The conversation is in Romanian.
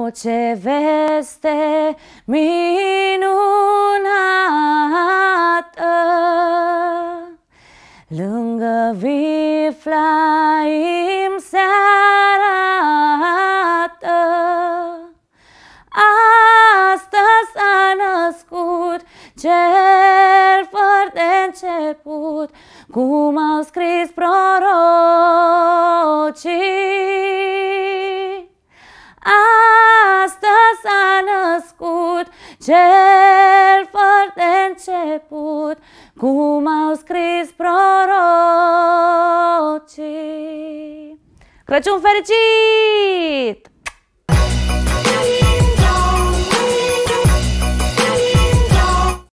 ce veste minunată! Lângă Viflaim se arată. Astăzi s-a născut Cel fără de început, cum au scris prorocii. Astăzi s-a născut Cel fără de început, cum au scris prorocii. Crăciun fericit!